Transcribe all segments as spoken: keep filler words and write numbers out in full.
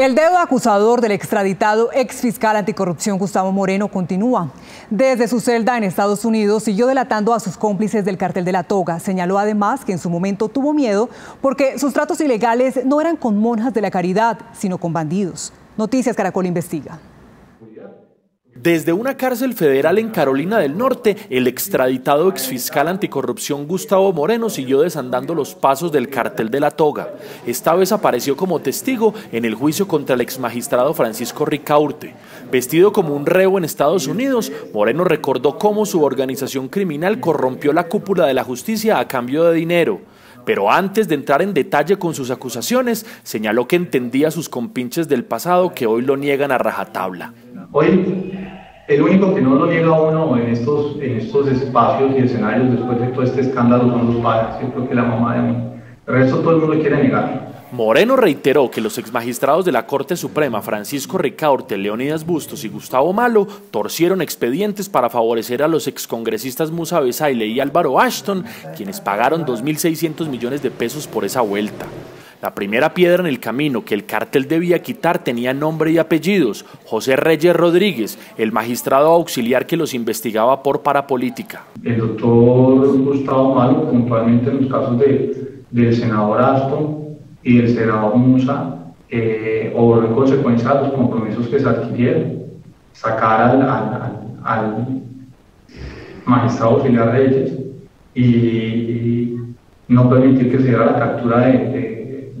El dedo acusador del extraditado exfiscal anticorrupción Gustavo Moreno continúa. Desde su celda en Estados Unidos siguió delatando a sus cómplices del cartel de la toga. Señaló además que en su momento tuvo miedo porque sus tratos ilegales no eran con monjas de la caridad, sino con bandidos. Noticias Caracol investiga. Desde una cárcel federal en Carolina del Norte, el extraditado exfiscal anticorrupción Gustavo Moreno siguió desandando los pasos del cartel de la toga. Esta vez apareció como testigo en el juicio contra el exmagistrado Francisco Ricaurte. Vestido como un reo en Estados Unidos, Moreno recordó cómo su organización criminal corrompió la cúpula de la justicia a cambio de dinero. Pero antes de entrar en detalle con sus acusaciones, señaló que entendía a sus compinches del pasado que hoy lo niegan a rajatabla. Hoy, el único que no lo niega a uno en estos, en estos espacios y escenarios después de todo este escándalo son los padres. Yo creo que la mamá de mí. El resto todo el mundo quiere negar. Moreno reiteró que los exmagistrados de la Corte Suprema, Francisco Ricaurte, Leonidas Bustos y Gustavo Malo, torcieron expedientes para favorecer a los excongresistas Musa Besaile y Álvaro Ashton, quienes pagaron dos mil seiscientos millones de pesos por esa vuelta. La primera piedra en el camino que el cartel debía quitar tenía nombre y apellidos: José Reyes Rodríguez, el magistrado auxiliar que los investigaba por parapolítica. El doctor Gustavo Malo, puntualmente en los casos de, del senador Ashton y del senador Musa, eh, obró en consecuencia a los compromisos que se adquirieron, sacar al, al, al magistrado auxiliar Reyes y, y no permitir que se diera la captura de, de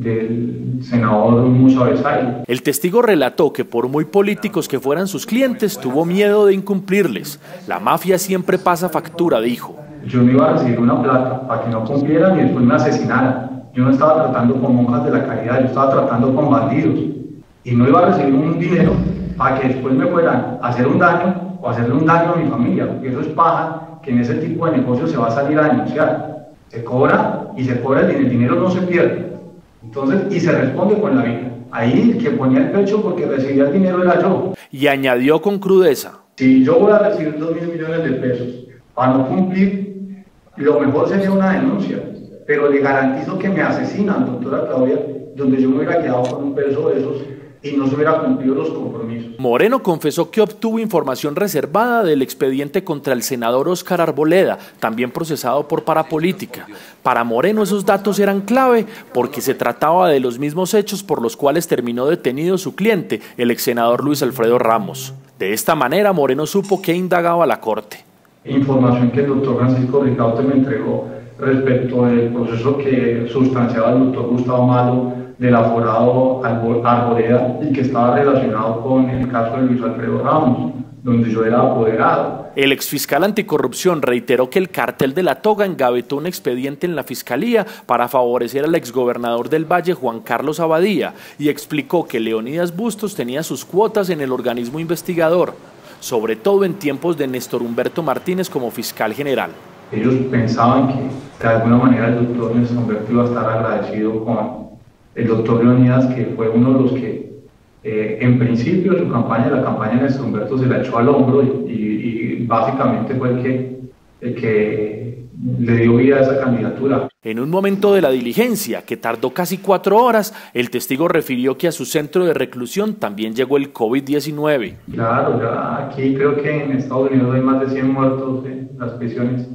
del senador Musa Besaile. El testigo relató que por muy políticos que fueran sus clientes, tuvo miedo de incumplirles. La mafia siempre pasa factura, dijo. Yo no iba a recibir una plata para que no cumplieran y después me asesinaran. Yo no estaba tratando con monjas de la caridad, yo estaba tratando con bandidos. Y no iba a recibir un dinero para que después me fueran a hacer un daño o hacerle un daño a mi familia, porque eso es paja, que en ese tipo de negocio se va a salir a denunciar. Se cobra y se cobra el dinero, el dinero no se pierde. Entonces, y se responde con la vida. Ahí el que ponía el pecho porque recibía el dinero era yo. Y añadió con crudeza: si yo voy a recibir dos mil millones de pesos para no cumplir, lo mejor sería una denuncia. Pero le garantizo que me asesinan, doctora Claudia, donde yo me hubiera quedado con un peso de esos y no se hubiera cumplido los compromisos. Moreno confesó que obtuvo información reservada del expediente contra el senador Óscar Arboleda, también procesado por parapolítica. Para Moreno esos datos eran clave porque se trataba de los mismos hechos por los cuales terminó detenido su cliente, el ex senador Luis Alfredo Ramos. De esta manera Moreno supo que indagaba la Corte. Información que el doctor Francisco Ricaurte me entregó respecto del proceso que sustanciaba el doctor Gustavo Malo del aforado Arboleda y que estaba relacionado con el caso de Luis Alfredo Ramos, donde yo era apoderado. El exfiscal anticorrupción reiteró que el cartel de la toga engavetó un expediente en la Fiscalía para favorecer al exgobernador del Valle, Juan Carlos Abadía, y explicó que Leonidas Bustos tenía sus cuotas en el organismo investigador, sobre todo en tiempos de Néstor Humberto Martínez como fiscal general. Ellos pensaban que de alguna manera el doctor Néstor Humberto iba a estar agradecido con el doctor Leonidas, que fue uno de los que eh, en principio su campaña, la campaña de Néstor Humberto se la echó al hombro y, y, y básicamente fue el que, el que le dio vida a esa candidatura. En un momento de la diligencia, que tardó casi cuatro horas, el testigo refirió que a su centro de reclusión también llegó el COVID diecinueve. Claro, ya aquí creo que en Estados Unidos hay más de cien muertos en las prisiones.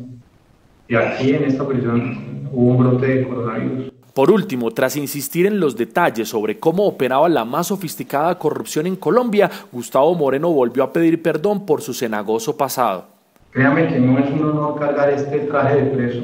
Y aquí en esta prisión hubo un brote de coronavirus. Por último, tras insistir en los detalles sobre cómo operaba la más sofisticada corrupción en Colombia, Gustavo Moreno volvió a pedir perdón por su cenagoso pasado. Créame que no es un honor cargar este traje de preso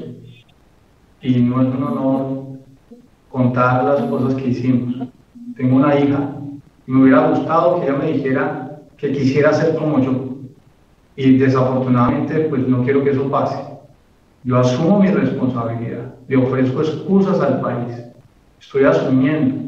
y no es un honor contar las cosas que hicimos. Tengo una hija y me hubiera gustado que ella me dijera que quisiera ser como yo y desafortunadamente pues no quiero que eso pase. Yo asumo mi responsabilidad, le ofrezco excusas al país, estoy asumiendo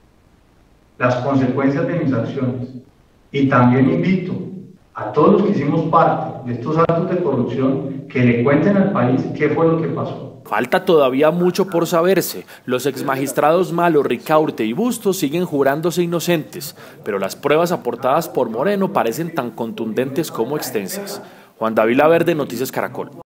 las consecuencias de mis acciones y también invito a todos los que hicimos parte de estos actos de corrupción que le cuenten al país qué fue lo que pasó. Falta todavía mucho por saberse. Los exmagistrados Malo, Ricaurte y Bustos siguen jurándose inocentes, pero las pruebas aportadas por Moreno parecen tan contundentes como extensas. Juan David Laverde, Noticias Caracol.